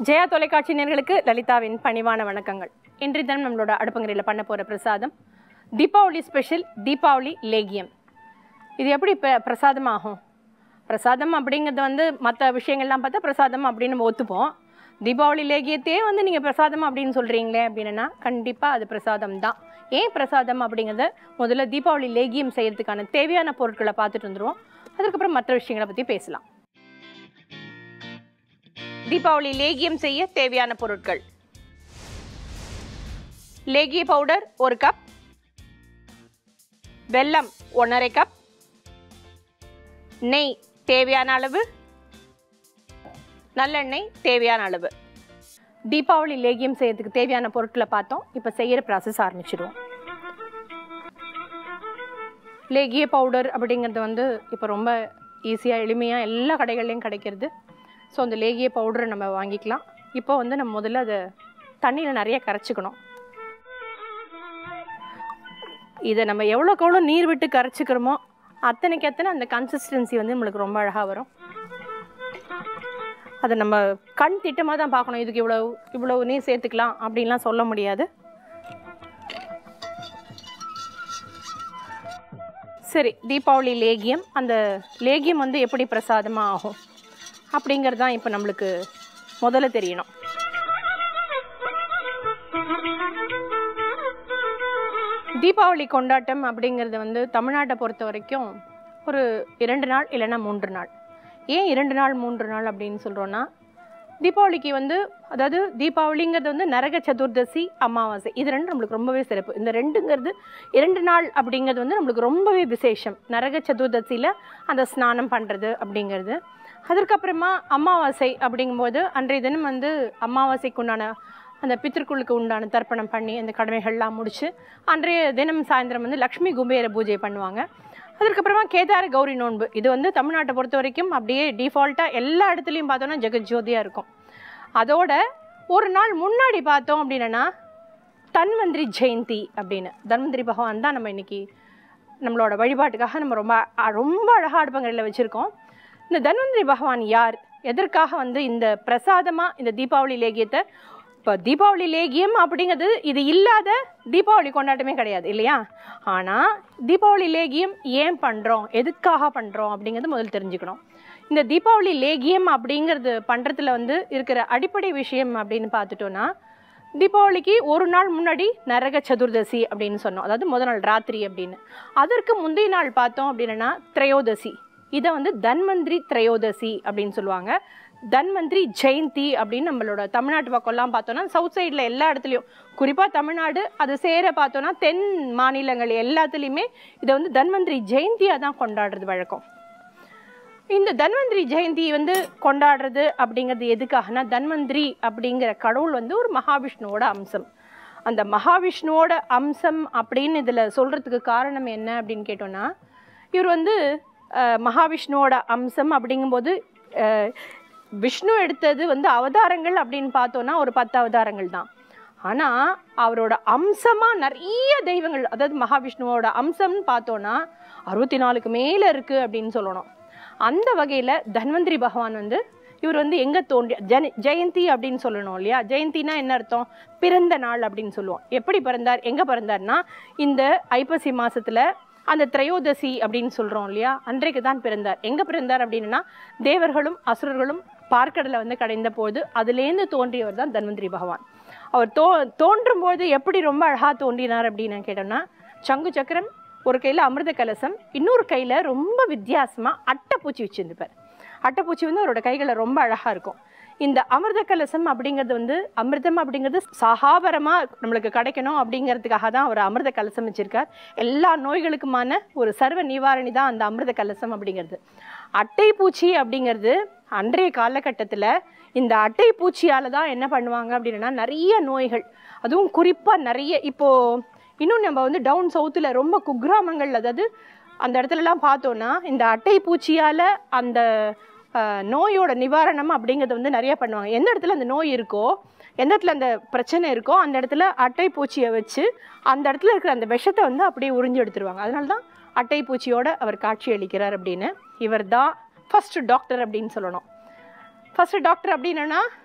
ஜெயா தொலைக்காட்சி நேயர்களுக்கு லலிதாவின் பணிவான வணக்கங்கள். இன்றைய தினம் நம்மளோட அடுப்பங்கரையில் பண்ண போகிற பிரசாதம் தீபாவளி ஸ்பெஷல் தீபாவளி லேகியம். இது எப்படி பிரசாதம் ஆகும்? பிரசாதம் அப்படிங்கிறது மற்ற விஷயங்கள்லாம் பார்த்தா பிரசாதம் அப்படின்னு நம்ம ஒத்துப்போம். தீபாவளி லேகியத்தையே நீங்கள் பிரசாதம் அப்படின்னு சொல்கிறீங்களே அப்படின்னா கண்டிப்பாக அது பிரசாதம் தான். ஏன் பிரசாதம் அப்படிங்கிறத முதல்ல தீபாவளி லேகியம் செய்கிறதுக்கான தேவையான பொருட்களை பார்த்துட்டு வந்துடுவோம். அதுக்கப்புறம் மற்ற விஷயங்களை பற்றி பேசலாம். தீபாவளி லேகியம் செய்ய தேவையான பொருட்கள்: லேகிய பவுடர் 1 கப், வெல்லம் 1½ கப், நெய் தேவையான அளவு, நல்லெண்ணெய் தேவையான அளவு. தீபாவளி லேகியம் செய்யறதுக்கு தேவையான பொருட்களை பார்த்தோம். இப்போ செய்கிற ப்ராசஸ் ஆரம்பிச்சிடுவோம். லேகிய பவுடர் அப்படிங்கிறது இப்போ ரொம்ப ஈஸியாக எளிமையாக எல்லா கடைகள்லையும் கிடைக்கிறது. ஸோ அந்த லேகிய பவுடரை நம்ம வாங்கிக்கலாம். இப்போ நம்ம முதல்ல அதை தண்ணியில் நிறைய கரைச்சிக்கணும். இதை நம்ம எவ்வளோக்கு எவ்வளோ நீர் விட்டு கரைச்சிக்கிறோமோ அத்தனைக்கு அத்தனை அந்த கன்சிஸ்டன்சி நம்மளுக்கு ரொம்ப அழகாக வரும். அதை நம்ம கண் திட்டமாக தான் பார்க்கணும். இதுக்கு இவ்வளவு நீர் சேர்த்துக்கலாம் அப்படின்லாம் சொல்ல முடியாது. சரி, தீபாவளி லேகியம், அந்த லேகியம் எப்படி பிரசாதமாக ஆகும் அப்படிங்கிறது தான் இப்போ நம்மளுக்கு முதல்ல தெரியணும். தீபாவளி கொண்டாட்டம் அப்படிங்கிறது தமிழ்நாட்டை பொறுத்த வரைக்கும் ஒரு 2 நாள் இல்லைன்னா 3 நாள். ஏன் 2 நாள் 3 நாள் அப்படின்னு சொல்கிறோன்னா, தீபாவளிக்கு அதாவது தீபாவளிங்கிறது நரக சதுர்தசி, அமாவாசை, இது 2 நம்மளுக்கு ரொம்பவே சிறப்பு. இந்த 2ங்கிறது 2 நாள் அப்படிங்கிறது நம்மளுக்கு ரொம்பவே விசேஷம். நரக சதுர்தசியில் அந்த ஸ்நானம் பண்ணுறது அப்படிங்கிறது. அதற்கப்புறமா அமாவாசை அப்படிங்கும்போது அன்றைய தினம் அமாவாசைக்கு உண்டான அந்த பித்திருக்குளுக்கு உண்டான தர்ப்பணம் பண்ணி அந்த கடமைகள்லாம் முடித்து அன்றைய தினம் சாயந்தரம் லக்ஷ்மி குபேர பூஜை பண்ணுவாங்க. அதற்கப்புறமா கேதார கௌரி நோன்பு. இது தமிழ்நாட்டை பொறுத்த வரைக்கும் அப்படியே டிஃபால்ட்டாக எல்லா இடத்துலையும் பார்த்தோன்னா ஜெகஜோதியாக இருக்கும். அதோட ஒரு நாள் முன்னாடி பார்த்தோம் அப்படின்னா தன்வந்திரி ஜெயந்தி அப்படின்னு, தன்வந்திரி பகவான் தான் நம்ம இன்றைக்கி நம்மளோட வழிபாட்டுக்காக நம்ம ரொம்ப ரொம்ப அழகாக அடுப்பங்கரையில் வச்சுருக்கோம். இந்த தன்வந்திரி பகவான் யார், எதற்காக இந்த பிரசாதமாக இந்த தீபாவளி லேகியத்தை, இப்போ தீபாவளி லேகியம் அப்படிங்கிறது இது இல்லாத தீபாவளி கொண்டாட்டமே கிடையாது இல்லையா? ஆனால் தீபாவளி லேகியம் ஏன் பண்ணுறோம், எதுக்காக பண்ணுறோம் அப்படிங்கிறது முதல் தெரிஞ்சுக்கணும். இந்த தீபாவளி லேகியம் அப்படிங்கிறது பண்ணுறதுல இருக்கிற அடிப்படை விஷயம் அப்படின்னு பார்த்துட்டோன்னா, தீபாவளிக்கு ஒரு நாள் முன்னாடி நரக சதுர்தசி அப்படின்னு சொன்னோம், அதாவது முதல் நாள் ராத்திரி அப்படின்னு. அதற்கு முந்தைய நாள் பார்த்தோம் அப்படின்னா திரையோதசி. இதை தன்வந்திரி திரையோதசி அப்படின்னு சொல்லுவாங்க. தன்வந்திரி ஜெயந்தி அப்படின்னு நம்மளோட தமிழ்நாட்டு பக்கம்லாம் பார்த்தோன்னா, சவுத் சைடில் எல்லா இடத்துலையும், குறிப்பாக தமிழ்நாடு அது சேர பார்த்தோன்னா தென் மாநிலங்கள் எல்லாத்துலேயுமே இதை தன்வந்திரி ஜெயந்தியாக தான் கொண்டாடுறது வழக்கம். இந்த தன்வந்திரி ஜெயந்தி கொண்டாடுறது அப்படிங்கிறது எதுக்காகனா, தன்வந்திரி அப்படிங்கிற கடவுள் ஒரு மகாவிஷ்ணுவோட அம்சம். அந்த மகாவிஷ்ணுவோட அம்சம் அப்படின்னு இதில் சொல்கிறதுக்கு காரணம் என்ன அப்படின்னு கேட்டோன்னா, இவர் மகாவிஷ்ணுவோட அம்சம் அப்படிங்கும்போது விஷ்ணு எடுத்தது அவதாரங்கள் அப்படின்னு பார்த்தோன்னா ஒரு 10 அவதாரங்கள் தான். ஆனால் அவரோட அம்சமாக நிறைய தெய்வங்கள், அதாவது மகாவிஷ்ணுவோட அம்சம்னு பார்த்தோன்னா 64க்கு மேலே இருக்குது அப்படின்னு சொல்லணும். அந்த வகையில் தன்வந்திரி பகவான் இவர் எங்கே தோன்றி ஜெயந்தி அப்படின்னு சொல்லணும் இல்லையா? ஜெயந்தினா என்ன அர்த்தம்? பிறந்த நாள் அப்படின்னு சொல்லுவோம். எப்படி பிறந்தார், எங்கே பிறந்தார்னா இந்த ஐப்பசி மாதத்தில் அந்த திரையோதசி அப்படின்னு சொல்கிறோம் இல்லையா, அன்றைக்கு தான் பிறந்தார். எங்கே பிறந்தார் அப்படின்னா தேவர்களும் அசுரர்களும் பார்க்கடலை கடைந்த போது அதுலேருந்து தோன்றியவர் தான் தன்வந்திரி பகவான். அவர் தோன்றும் போது எப்படி ரொம்ப அழகாக தோன்றினார் அப்படின்னு கேட்டோம்னா, சங்கு சக்கரம், ஒரு கையில் அமிர்த கலசம், இன்னொரு கையில் ரொம்ப வித்தியாசமாக அட்டைப்பூச்சி வச்சுருந்துப்பார். அட்டைப்பூச்சி அவரோட கைகளில் ரொம்ப அழகாக இருக்கும். இந்த அமிர்த கலசம் அப்படிங்கிறது அமிர்தம் அப்படிங்கிறது சகாபரமாக நம்மளுக்கு கிடைக்கணும் அப்படிங்கிறதுக்காக தான் அவர் அமிர்த கலசம் வச்சுருக்கார். எல்லா நோய்களுக்குமான ஒரு சர்வ நிவாரணி தான் அந்த அமிர்த கலசம் அப்படிங்கிறது. அட்டைப்பூச்சி அப்படிங்கிறது அன்றைய காலகட்டத்தில் இந்த அட்டைப்பூச்சியால் தான் என்ன பண்ணுவாங்க அப்படின்னா நிறைய நோய்கள், அதுவும் குறிப்பாக நிறைய இப்போது இன்னும் நம்ம டவுன் சவுத்தில் ரொம்ப குக்கிராமங்கள், அதாவது அந்த இடத்துலலாம் பார்த்தோன்னா இந்த அட்டைப்பூச்சியால் அந்த நோயோட நிவாரணம் அப்படிங்கிறது நிறைய பண்ணுவாங்க. எந்த இடத்துல அந்த நோய் இருக்கோ, எந்த இடத்துல அந்த பிரச்சனை இருக்கோ அந்த இடத்துல அட்டைப்பூச்சியை வச்சு அந்த இடத்துல இருக்கிற அந்த விஷத்தை அப்படியே உறிஞ்சி எடுத்துருவாங்க. அதனால தான் அட்டைப்பூச்சியோட அவர் காட்சி அளிக்கிறார் அப்படின்னு. இவர் தான் ஃபஸ்ட்டு டாக்டர் அப்படின்னு சொல்லணும். ஃபஸ்ட்டு டாக்டர் அப்படின்னா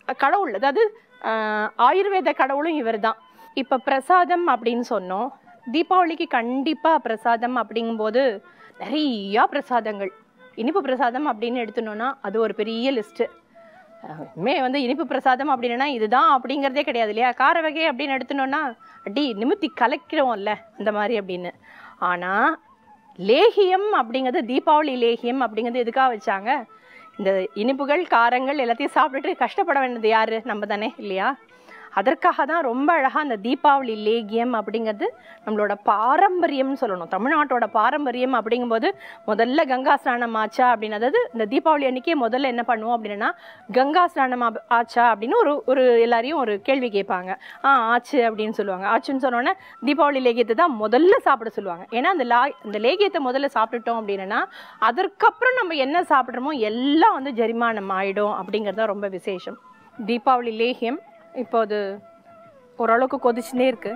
கடவுள், அதாவது ஆயுர்வேத கடவுளும் இவர் தான். இப்போ பிரசாதம் அப்படின்னு சொன்னோம். தீபாவளிக்கு கண்டிப்பாக பிரசாதம் அப்படிங்கும்போது நிறையா பிரசாதங்கள். இனிப்பு பிரசாதம் அப்படின்னு எடுத்துனோன்னா அது ஒரு பெரிய லிஸ்ட்டு. வந்து இனிப்பு பிரசாதம் அப்படின்னா இதுதான் அப்படிங்கிறதே கிடையாது இல்லையா. கார வகை அப்படின்னு எடுத்துனோன்னா அடி நிமித்தி கலக்கிறோம்ல அந்த மாதிரி அப்படின்னு. ஆனால் லேகியம் அப்படிங்கிறது, தீபாவளி லேகியம் அப்படிங்கிறது எதுக்காக வச்சாங்க? இந்த இனிப்புகள் காரங்கள் எல்லாத்தையும் சாப்பிட்டுட்டு கஷ்டப்பட வேண்டியது யார்? நம்ம தானே இல்லையா. அதற்காக தான் ரொம்ப அழகாக அந்த தீபாவளி லேகியம் அப்படிங்கிறது நம்மளோட பாரம்பரியம்னு சொல்லணும். தமிழ்நாட்டோட பாரம்பரியம் அப்படிங்கும்போது முதல்ல கங்கா ஸ்நானம் ஆச்சா அப்படின்னு, அதாவது இந்த தீபாவளி அன்றைக்கே முதல்ல என்ன பண்ணுவோம் அப்படின்னா கங்கா ஸ்நானம் ஆச்சா அப்படின்னு ஒரு எல்லாரையும் ஒரு கேள்வி கேட்பாங்க. ஆச்சு அப்படின்னு சொல்லுவாங்க. ஆச்சுன்னு சொன்னோன்னே தீபாவளி லேகியத்தை தான் முதல்ல சாப்பிட சொல்லுவாங்க. ஏன்னா அந்த லேகியத்தை முதல்ல சாப்பிட்டுட்டோம் அப்படின்னா அதற்கப்புறம் நம்ம என்ன சாப்பிட்றோமோ எல்லாம் வந்து ஜரிமானம் ஆகிடும் அப்படிங்கிறது தான் ரொம்ப விசேஷம். தீபாவளி லேகியம் இப்போ அது ஓரளவுக்கு கொதிச்சுனே இருக்கு.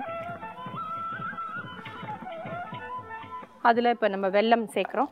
அதில் இப்போ நம்ம வெல்லம் சேர்க்குறோம்.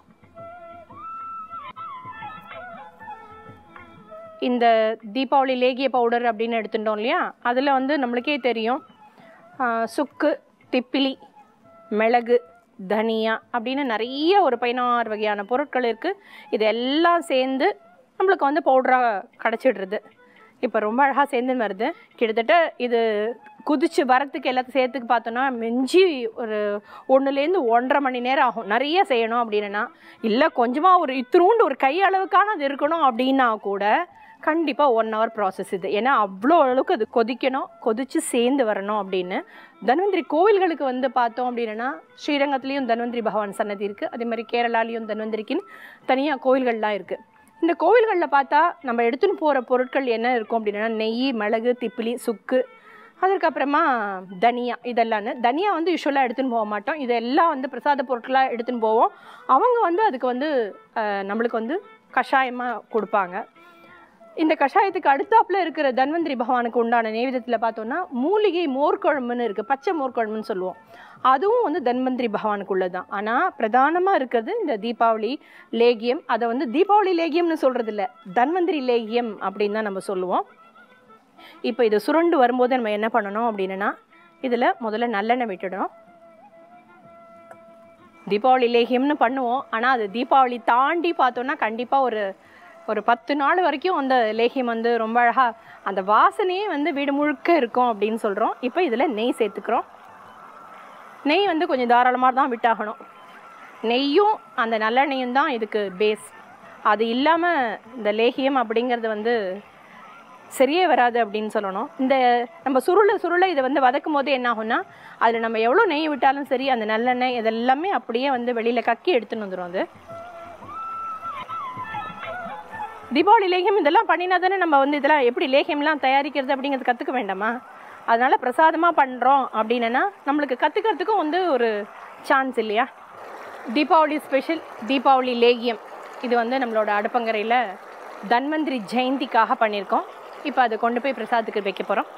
இந்த தீபாவளி லேகிய பவுடர் அப்படின்னு எடுத்துட்டோம் இல்லையா, அதில் வந்து நம்மளுக்கே தெரியும் சுக்கு, திப்பிலி, மிளகு, தனியா அப்படின்னு நிறைய ஒரு 16 வகையான பொருட்கள் இருக்குது. இதெல்லாம் சேர்ந்து நம்மளுக்கு வந்து பவுடராக கிடச்சிடுறது. இப்போ ரொம்ப அழகாக சேர்ந்து வருது. கிட்டத்தட்ட இது குதிச்சு வரத்துக்கு எல்லாத்தையும் சேர்த்துக்கு பார்த்தோன்னா மிஞ்சி ஒரு 1லேருந்து 1.5 மணி நேரம் ஆகும். நிறைய செய்யணும் அப்படின்னா, இல்லை கொஞ்சமாக ஒரு இத்திரூண்டு ஒரு கை அளவுக்கான அது இருக்கணும் அப்படின்னா கூட கண்டிப்பாக 1 hour ப்ராசஸ் இது. ஏன்னா அவ்வளோ அளவுக்கு அது கொதிக்கணும், கொதித்து சேர்ந்து வரணும் அப்படின்னு. தன்வந்திரி கோவில்களுக்கு வந்து பார்த்தோம் அப்படின்னா ஸ்ரீரங்கத்துலேயும் தன்வந்திரி பகவான் சன்னதி இருக்குது. அதே மாதிரி கேரளாலேயும் தன்வந்திரிக்குன்னு தனியாக கோவில்கள்லாம் இருக்குது. இந்த கோவில்களில் பார்த்தா நம்ம எடுத்துன்னு போகிற பொருட்கள் என்ன இருக்கும் அப்படின்னா நெய், மிளகு, திப்பிலி, சுக்கு, அதுக்கப்புறமா தனியா. இதெல்லாம் தனியா வந்து யூஸ்வலாக எடுத்துன்னு போக மாட்டோம். இதெல்லாம் வந்து பிரசாத பொருட்களாக எடுத்துன்னு போவோம். அவங்க வந்து அதுக்கு வந்து நம்மளுக்கு வந்து கஷாயமாக கொடுப்பாங்க. இந்த கஷாயத்துக்கு அடுத்தாப்புல இருக்கிற தன்வந்திரி பகவானுக்கு உண்டான நெய்வேத்தியத்தில் பார்த்தோன்னா மூலிகை மோர்க்குழம்புன்னு இருக்குது, பச்சை மோர்க்குழம்புன்னு சொல்லுவோம். அதுவும் வந்து தன்வந்திரி பகவானுக்குள்ளது தான். ஆனால் பிரதானமாக இருக்கிறது இந்த தீபாவளி லேகியம். அதை வந்து தீபாவளி லேகியம்னு சொல்கிறது இல்லை, தன்வந்திரி லேகியம் அப்படின்னு தான் நம்ம சொல்லுவோம். இப்போ இது சுருண்டு வரும்போது நம்ம என்ன பண்ணணும் அப்படின்னா இதில் முதல்ல நல்லெண்ணெய் விட்டுடணும். தீபாவளி லேகியம்னு பண்ணுவோம். ஆனால் அது தீபாவளி தாண்டி பார்த்தோன்னா கண்டிப்பாக ஒரு 10 நாள் வரைக்கும் அந்த லேகியம் வந்து ரொம்ப அழகாக அந்த வாசனையே வந்து வீடு முழுக்க இருக்கும் அப்படின்னு சொல்கிறோம். இப்போ இதில் நெய் சேர்த்துக்கிறோம். நெய் வந்து கொஞ்சம் தாராளமாக தான் விட்டாகணும். நெய்யும் அந்த நல்லெண்ணெயும் தான் இதுக்கு பேஸ். அது இல்லாமல் இந்த லேகியம் அப்படிங்கிறது வந்து சரியே வராது அப்படின்னு சொல்லணும். இந்த நம்ம சுருளை இதை வந்து வதக்கும் போது என்ன ஆகும்னா அதில் நம்ம எவ்வளோ நெய் விட்டாலும் சரி அந்த நல்லெண்ணெய் இதெல்லாமே அப்படியே வந்து வெளியில் கக்கி எடுத்துன்னு வந்துடும். அது தீபாவளி லேகியம் இதெல்லாம் பண்ணினா தானே நம்ம வந்து இதெல்லாம் எப்படி லேகியம்லாம் தயாரிக்கிறது அப்படிங்கிறது கற்றுக்க வேண்டாமா? அதனால் பிரசாதமாக பண்ணுறோம் அப்படின்னா நம்மளுக்கு கற்றுக்கிறதுக்கும் வந்து ஒரு சான்ஸ் இல்லையா. தீபாவளி ஸ்பெஷல் தீபாவளி லேகியம் இது வந்து நம்மளோட அடுப்பங்கரையில் தன்வந்திரி ஜெயந்திக்காக பண்ணியிருக்கோம். இப்போ அதை கொண்டு போய் பிரசாதத்துக்கு வைக்க போகிறோம்.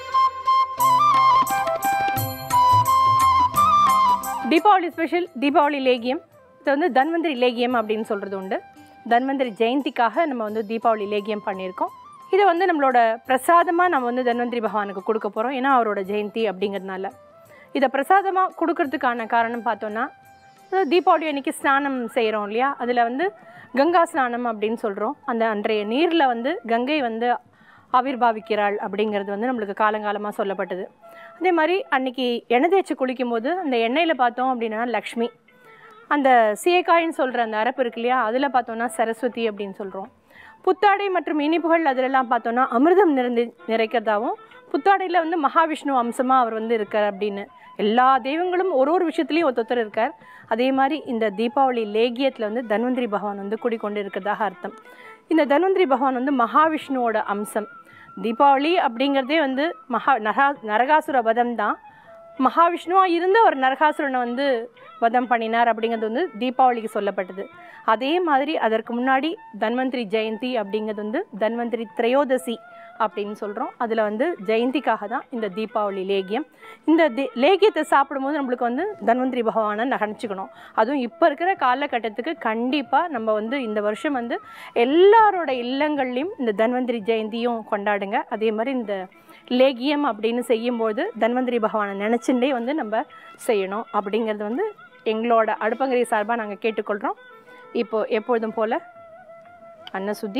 தீபாவளி ஸ்பெஷல் தீபாவளி லேகியம் இது வந்து தன்வந்திரி லேகியம் அப்படின்னு சொல்கிறது உண்டு. தன்வந்திரி ஜெயந்திக்காக நம்ம வந்து தீபாவளி லேகியம் பண்ணியிருக்கோம். இதை வந்து நம்மளோட பிரசாதமாக நம்ம வந்து தன்வந்திரி பகவானுக்கு கொடுக்க போகிறோம். ஏன்னா அவரோட ஜெயந்தி அப்படிங்கிறதுனால இதை பிரசாதமாக கொடுக்கறதுக்கான காரணம் பார்த்தோன்னா தீபாவளி அன்றைக்கி ஸ்நானம் செய்கிறோம் இல்லையா, அதில் வந்து கங்கா ஸ்நானம் அப்படின்னு சொல்கிறோம். அந்த அன்றைய நீரில் வந்து கங்கை வந்து ஆவிர்பாவிக்கிறாள் அப்படிங்கிறது வந்து நம்மளுக்கு காலங்காலமாக சொல்லப்பட்டது. அதே மாதிரி அன்றைக்கி எண்ணெய் தேய்ச்சி குளிக்கும் போது அந்த எண்ணெயில் பார்த்தோம் அப்படின்னா லக்ஷ்மி, அந்த சீயக்காயின்னு சொல்கிற அந்த அரப்பு இருக்கு இல்லையா, அதில் பார்த்தோன்னா சரஸ்வதி அப்படின்னு சொல்கிறோம். புத்தாடை மற்றும் இனிப்புகள் அதிலெல்லாம் பார்த்தோன்னா அமிர்தம் நிறைக்கிறதாகவும், புத்தாடையில் வந்து மகாவிஷ்ணு அம்சமாக அவர் வந்து இருக்கார் அப்படின்னு. எல்லா தெய்வங்களும் ஒரு விஷயத்துலையும் ஒருத்தர் இருக்கார். அதே மாதிரி இந்த தீபாவளி லேகியத்தில் வந்து தன்வந்திரி பகவான் வந்து குடிக்கொண்டு இருக்கிறதாக அர்த்தம். இந்த தன்வந்திரி பகவான் வந்து மகாவிஷ்ணுவோட அம்சம். தீபாவளி அப்படிங்கிறதே வந்து நரகாசுர வதம் தான். மகாவிஷ்ணுவாக இருந்து அவர் நரகாசுரனை வந்து வதம் பண்ணினார் அப்படிங்கிறது வந்து தீபாவளிக்கு சொல்லப்பட்டது. அதே மாதிரி அதற்கு முன்னாடி தன்வந்திரி ஜெயந்தி அப்படிங்கிறது வந்து தன்வந்திரி திரையோதசி அப்படின்னு சொல்கிறோம். அதில் வந்து ஜெயந்திக்காக தான் இந்த தீபாவளி லேகியம். இந்த லேகியத்தை சாப்பிடும்போது நம்மளுக்கு வந்து தன்வந்திரி பகவானை நினச்சிக்கணும். அதுவும் இப்போ இருக்கிற காலகட்டத்துக்கு கண்டிப்பாக நம்ம வந்து இந்த வருஷம் வந்து எல்லாரோட இல்லங்கள்லேயும் இந்த தன்வந்திரி ஜெயந்தியும் கொண்டாடுங்க. அதே மாதிரி இந்த லேகியம் அப்படின்னு செய்யும்போது தன்வந்திரி பகவானை நினச்சிண்டே வந்து நம்ம செய்யணும் அப்படிங்கிறது வந்து எங்களோட அடுப்பங்கரை சார்பாக நாங்கள் கேட்டுக்கொள்கிறோம். இப்போது எப்பொழுதும் போல் அன்னசுத்தி,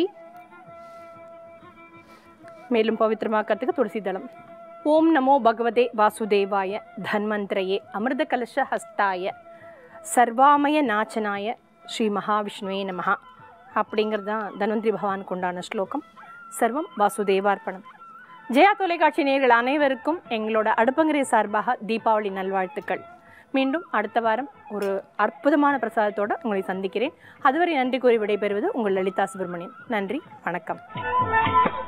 மேலும் பவித்திரமாக்கிறதுக்கு துளசி தளம். ஓம் நமோ பகவதே வாசுதேவாய தன்வந்திரயே அமிர்த கலச ஹஸ்தாய சர்வாமய நாச்சனாய ஸ்ரீ மகாவிஷ்ணுவே நமஹ அப்படிங்கிறது தான் தன்வந்திரி பகவானுக்கு உண்டான ஸ்லோகம். சர்வம் வாசுதேவார்ப்பணம். ஜெயா தொலைக்காட்சி நேயர்கள் அனைவருக்கும் எங்களோட அடுப்பங்கரை சார்பாக தீபாவளி நல்வாழ்த்துக்கள். மீண்டும் அடுத்த வாரம் ஒரு அற்புதமான பிரசாதத்தோடு உங்களை சந்திக்கிறேன். அதுவரை நன்றி கூறி விடைபெறுவது உங்கள் லலிதா சுப்பிரமணியன். நன்றி, வணக்கம்.